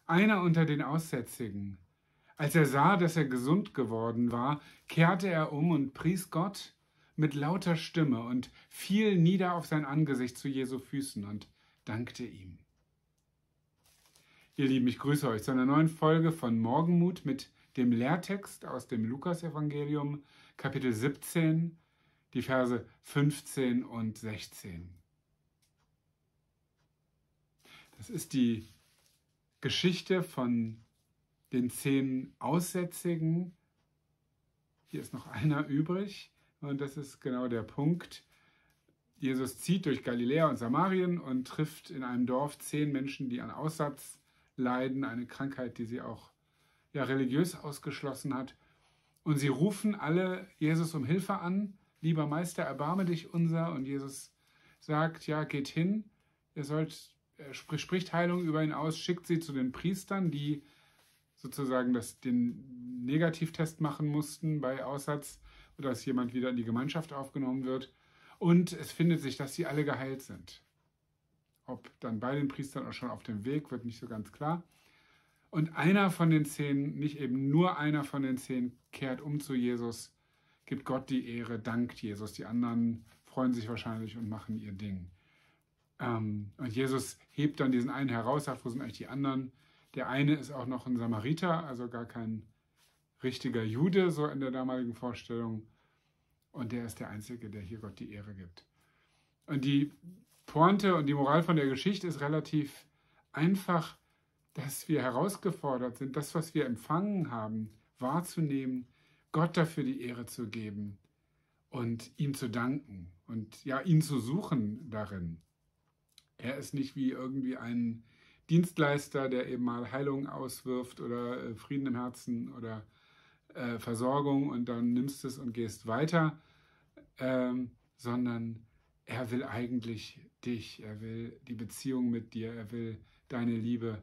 einer unter den Aussätzigen. Als er sah, dass er gesund geworden war, kehrte er um und pries Gott mit lauter Stimme und fiel nieder auf sein Angesicht zu Jesu Füßen und dankte ihm. Ihr Lieben, ich grüße euch zu einer neuen Folge von Morgenmut mit dem Lehrtext aus dem Lukasevangelium, Kapitel 17, die Verse 15 und 16. Das ist die Geschichte von den 10 Aussätzigen. Hier ist noch einer übrig und das ist genau der Punkt. Jesus zieht durch Galiläa und Samarien und trifft in einem Dorf 10 Menschen, die an Aussatz leiden, eine Krankheit, die sie auch religiös ausgeschlossen hat. Und sie rufen alle Jesus um Hilfe an. Lieber Meister, erbarme dich unser. Und Jesus sagt, ja, geht hin. Er spricht Heilung über ihn aus, schickt sie zu den Priestern, die sozusagen den Negativtest machen mussten bei Aussatz, dass jemand wieder in die Gemeinschaft aufgenommen wird. Und es findet sich, dass sie alle geheilt sind. Ob dann bei den Priestern oder schon auf dem Weg, wird nicht so ganz klar. Und einer von den 10, nicht eben nur einer von den 10, kehrt um zu Jesus, gibt Gott die Ehre, dankt Jesus. Die anderen freuen sich wahrscheinlich und machen ihr Ding. Und Jesus hebt dann diesen einen heraus, sagt, wo sind eigentlich die anderen? Der eine ist auch noch ein Samariter, also gar kein richtiger Jude, so in der damaligen Vorstellung. Und der ist der Einzige, der hier Gott die Ehre gibt. Und die Pointe und die Moral von der Geschichte ist relativ einfach, dass wir herausgefordert sind, das, was wir empfangen haben, wahrzunehmen, Gott dafür die Ehre zu geben und ihm zu danken und ja, ihn zu suchen darin. Er ist nicht wie irgendwie ein Dienstleister, der eben mal Heilung auswirft oder Frieden im Herzen oder Versorgung und dann nimmst es und gehst weiter, sondern er will eigentlich dich, er will die Beziehung mit dir, er will deine Liebe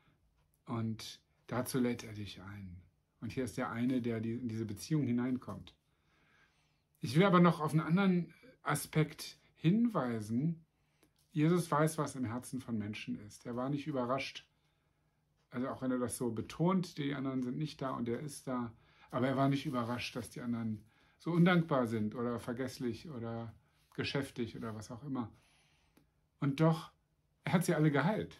und dazu lädt er dich ein. Und hier ist der eine, der in diese Beziehung hineinkommt. Ich will aber noch auf einen anderen Aspekt hinweisen. Jesus weiß, was im Herzen von Menschen ist. Er war nicht überrascht, also auch wenn er das so betont, die anderen sind nicht da und er ist da, aber er war nicht überrascht, dass die anderen so undankbar sind oder vergesslich oder geschäftig oder was auch immer. Und doch, er hat sie alle geheilt.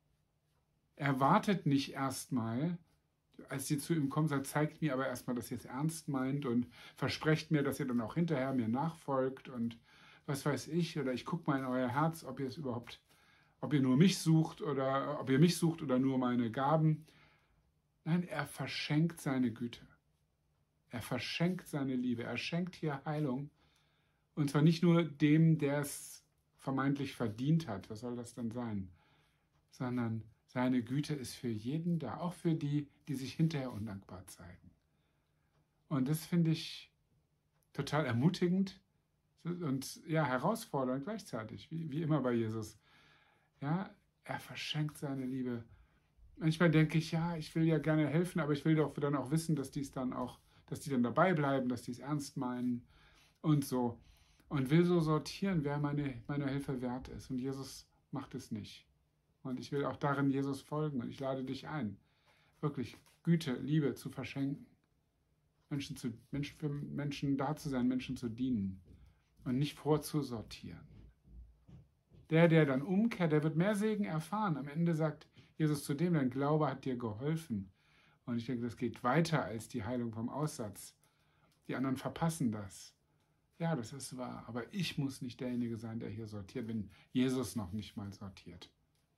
Er wartet nicht erstmal, als sie zu ihm kommen, sagt, zeigt mir aber erstmal, dass ihr es ernst meint und versprecht mir, dass ihr dann auch hinterher mir nachfolgt und was weiß ich, oder ich gucke mal in euer Herz, ob ihr nur mich sucht oder ob ihr mich sucht oder nur meine Gaben. Nein, er verschenkt seine Güte. Er verschenkt seine Liebe. Er schenkt hier Heilung. Und zwar nicht nur dem, der es vermeintlich verdient hat, was soll das denn sein, sondern seine Güte ist für jeden da, auch für die, die sich hinterher undankbar zeigen. Und das finde ich total ermutigend und ja, herausfordernd gleichzeitig, wie immer bei Jesus. Ja, er verschenkt seine Liebe. Manchmal denke ich, ja, ich will ja gerne helfen, aber ich will doch dann auch wissen, dass die dann dabei bleiben, dass die es ernst meinen und so. Und will so sortieren, wer meine Hilfe wert ist. Und Jesus macht es nicht. Und ich will auch darin Jesus folgen. Und ich lade dich ein, wirklich Güte, Liebe zu verschenken. Für Menschen da zu sein, Menschen zu dienen. Und nicht vorzusortieren. Der dann umkehrt, der wird mehr Segen erfahren. Am Ende sagt Jesus zu dem, dein Glaube hat dir geholfen. Und ich denke, das geht weiter als die Heilung vom Aussatz. Die anderen verpassen das. Ja, das ist wahr. Aber ich muss nicht derjenige sein, der hier sortiert, wenn Jesus noch nicht mal sortiert.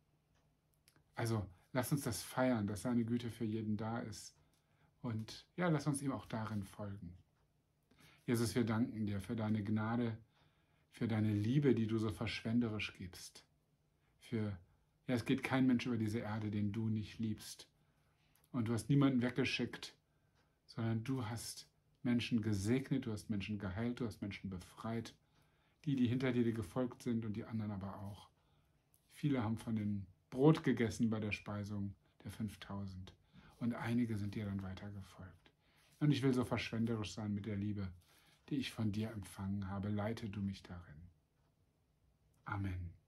Also lass uns das feiern, dass seine Güte für jeden da ist. Und ja, lass uns ihm auch darin folgen. Jesus, wir danken dir für deine Gnade, für deine Liebe, die du so verschwenderisch gibst. Es geht kein Mensch über diese Erde, den du nicht liebst. Und du hast niemanden weggeschickt, sondern du hast Menschen gesegnet, du hast Menschen geheilt, du hast Menschen befreit. Die hinter dir gefolgt sind und die anderen aber auch. Viele haben von dem Brot gegessen bei der Speisung der 5000 und einige sind dir dann weiter gefolgt. Und ich will so verschwenderisch sein mit der Liebe, die ich von dir empfangen habe. Leite du mich darin. Amen.